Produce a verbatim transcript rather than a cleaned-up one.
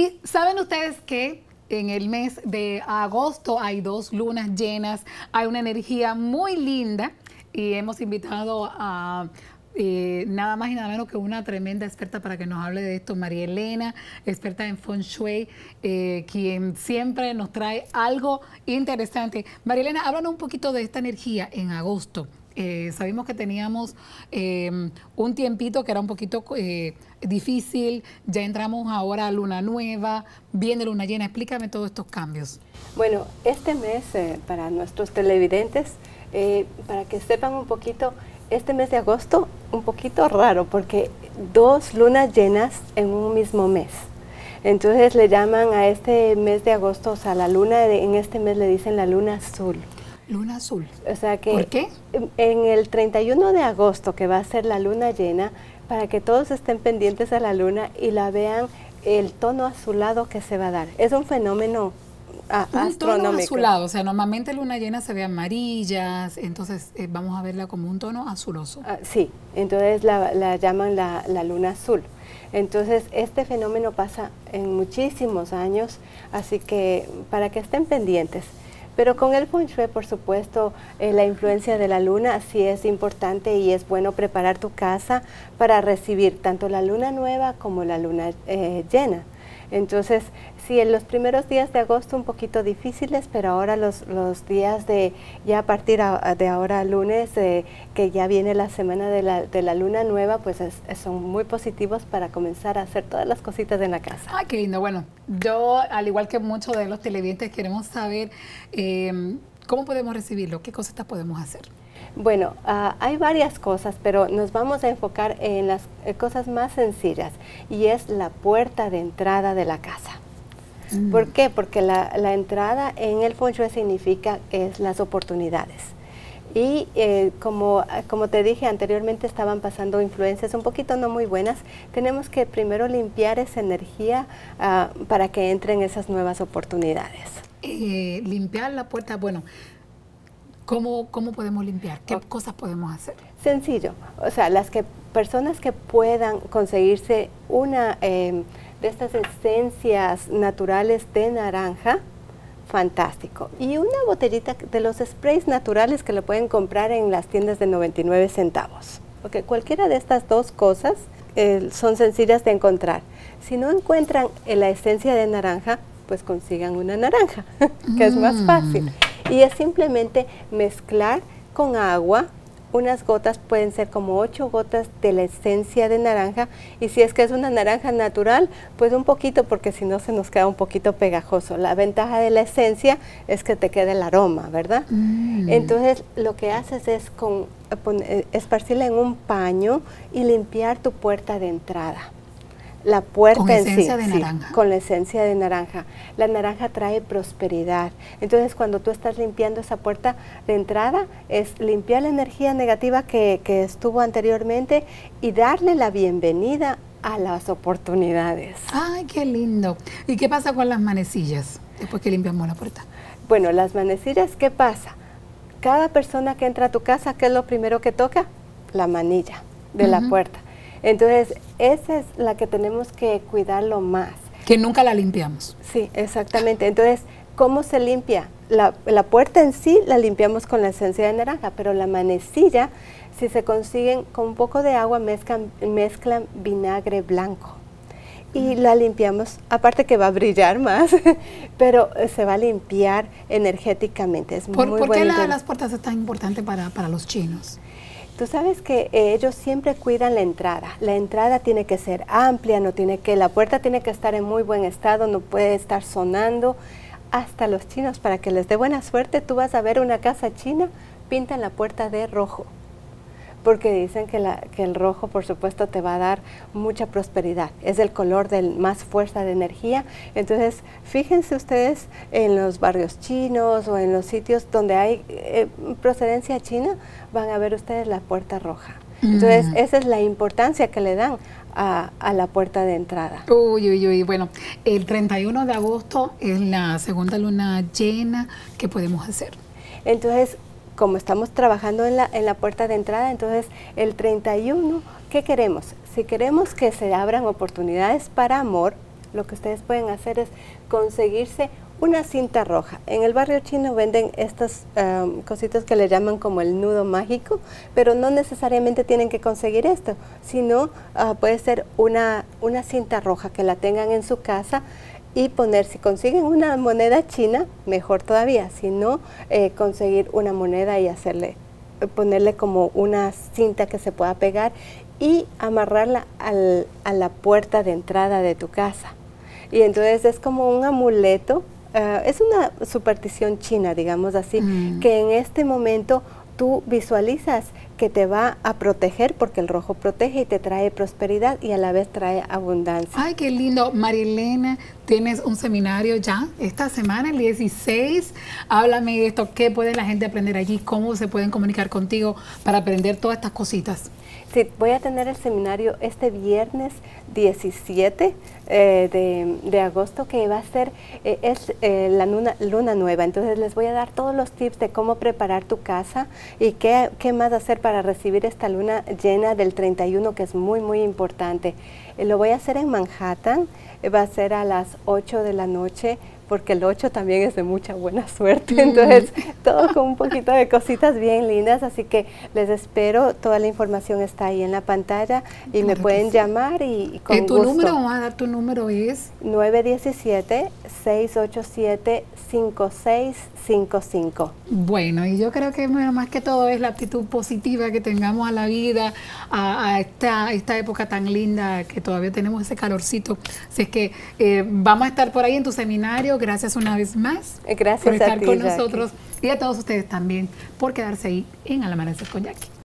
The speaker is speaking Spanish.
Y saben ustedes que en el mes de agosto hay dos lunas llenas, hay una energía muy linda y hemos invitado a eh, nada más y nada menos que una tremenda experta para que nos hable de esto, María Elena, experta en Feng Shui, eh, quien siempre nos trae algo interesante. María Elena, háblanos un poquito de esta energía en agosto. Eh, sabemos que teníamos eh, un tiempito que era un poquito eh, difícil, ya entramos ahora a luna nueva, viene luna llena, explícame todos estos cambios. Bueno, este mes eh, para nuestros televidentes, eh, para que sepan un poquito, este mes de agosto un poquito raro porque dos lunas llenas en un mismo mes. Entonces le llaman a este mes de agosto, o sea, la luna de, en este mes le dicen la luna azul. Luna azul. O sea que ¿Por qué? En el treinta y uno de agosto, que va a ser la luna llena, para que todos estén pendientes a la luna y la vean el tono azulado que se va a dar. Es un fenómeno a, un astronómico. tono azulado, o sea, normalmente luna llena se ve amarillas, entonces eh, vamos a verla como un tono azuloso. Ah, sí, entonces la, la llaman la, la luna azul. Entonces este fenómeno pasa en muchísimos años, así que para que estén pendientes. Pero con el Feng Shui, por supuesto, eh, la influencia de la luna sí es importante y es bueno preparar tu casa para recibir tanto la luna nueva como la luna eh, llena. Entonces, sí, en los primeros días de agosto un poquito difíciles, pero ahora los, los días de, ya a partir a, de ahora lunes, eh, que ya viene la semana de la, de la luna nueva, pues es, son muy positivos para comenzar a hacer todas las cositas en la casa. Ay, qué lindo. Bueno, yo, al igual que muchos de los televidentes, queremos saber eh, cómo podemos recibirlo, qué cosas podemos hacer. Bueno, uh, hay varias cosas, pero nos vamos a enfocar en las eh, cosas más sencillas y es la puerta de entrada de la casa. Mm. ¿Por qué? Porque la, la entrada en el Feng Shui significa es las oportunidades. Y eh, como, como te dije anteriormente, estaban pasando influencias un poquito no muy buenas. Tenemos que primero limpiar esa energía uh, para que entren esas nuevas oportunidades. Eh, limpiar la puerta, bueno, ¿Cómo, ¿Cómo podemos limpiar? ¿Qué okay. cosas podemos hacer? Sencillo, o sea, las que personas que puedan conseguirse una eh, de estas esencias naturales de naranja, fantástico. Y una botellita de los sprays naturales que lo pueden comprar en las tiendas de noventa y nueve centavos. Okay, cualquiera de estas dos cosas eh, son sencillas de encontrar. Si no encuentran eh, la esencia de naranja, pues consigan una naranja, que mm. es más fácil. Y es simplemente mezclar con agua, unas gotas, pueden ser como ocho gotas de la esencia de naranja, y si es que es una naranja natural, pues un poquito, porque si no se nos queda un poquito pegajoso. La ventaja de la esencia es que te queda el aroma, ¿verdad? Mm. Entonces lo que haces es con, poner, esparcirla en un paño y limpiar tu puerta de entrada. La puerta con en esencia sí, de sí, naranja. con la esencia de naranja. La naranja trae prosperidad. Entonces, cuando tú estás limpiando esa puerta de entrada, es limpiar la energía negativa que, que estuvo anteriormente y darle la bienvenida a las oportunidades. ¡Ay, qué lindo! ¿Y qué pasa con las manecillas después que limpiamos la puerta? Bueno, las manecillas, ¿qué pasa? Cada persona que entra a tu casa, ¿qué es lo primero que toca? La manilla de uh-huh. la puerta. Entonces, esa es la que tenemos que cuidarlo más. Que nunca la limpiamos. Sí, exactamente. Entonces, ¿cómo se limpia? La, la puerta en sí la limpiamos con la esencia de naranja, pero la manecilla, si se consiguen con un poco de agua, mezclan, mezclan vinagre blanco. Y mm. la limpiamos, aparte que va a brillar más, pero se va a limpiar energéticamente. Es ¿Por, muy ¿por qué la, las puertas es tan importante para, para los chinos? Tú sabes que eh, ellos siempre cuidan la entrada. La entrada tiene que ser amplia, no tiene que, la puerta tiene que estar en muy buen estado, no puede estar sonando. Hasta los chinos, para que les dé buena suerte, tú vas a ver una casa china, pintan la puerta de rojo. Porque dicen que, la, que el rojo, por supuesto, te va a dar mucha prosperidad. Es el color de más fuerza de energía. Entonces, fíjense ustedes en los barrios chinos o en los sitios donde hay eh, procedencia china, van a ver ustedes la puerta roja. Mm. Entonces, esa es la importancia que le dan a, a la puerta de entrada. Uy, uy, uy. Bueno, el treinta y uno de agosto es la segunda luna llena. ¿Qué podemos hacer? Entonces, como estamos trabajando en la, en la puerta de entrada, entonces el treinta y uno, ¿qué queremos? Si queremos que se abran oportunidades para amor, lo que ustedes pueden hacer es conseguirse una cinta roja. En el barrio chino venden estas um, cositas que le llaman como el nudo mágico, pero no necesariamente tienen que conseguir esto, sino uh, puede ser una, una cinta roja que la tengan en su casa y poner, si consiguen una moneda china, mejor todavía, si no, eh, conseguir una moneda y hacerle, ponerle como una cinta que se pueda pegar y amarrarla al, a la puerta de entrada de tu casa. Y entonces es como un amuleto, uh, es una superstición china, digamos así, mm. que en este momento tú visualizas que te va a proteger, porque el rojo protege y te trae prosperidad y a la vez trae abundancia. Ay, qué lindo. Marilena, tienes un seminario ya esta semana, el dieciséis. Háblame de esto, ¿qué puede la gente aprender allí? ¿Cómo se pueden comunicar contigo para aprender todas estas cositas? Sí, voy a tener el seminario este viernes diecisiete eh, de, de agosto, que va a ser, eh, es eh, la luna, luna nueva. Entonces les voy a dar todos los tips de cómo preparar tu casa y qué, qué más hacer para recibir esta luna llena del treinta y uno, que es muy, muy importante. Eh, lo voy a hacer en Manhattan, eh, va a ser a las ocho de la noche, porque el ocho también es de mucha buena suerte, entonces todo con un poquito de cositas bien lindas, así que les espero, toda la información está ahí en la pantalla y claro me pueden sí. llamar y, y con ¿En tu gusto. número, vamos a dar tu número es? nueve uno siete, seis ocho siete, cinco seis cinco cinco. Bueno, y yo creo que bueno, más que todo es la actitud positiva que tengamos a la vida, a, a esta, esta época tan linda que todavía tenemos ese calorcito. Así es que eh, vamos a estar por ahí en tu seminario. Gracias una vez más Gracias por estar a ti, con Jackie. nosotros y a todos ustedes también por quedarse ahí en Al Amanecer con Jackie.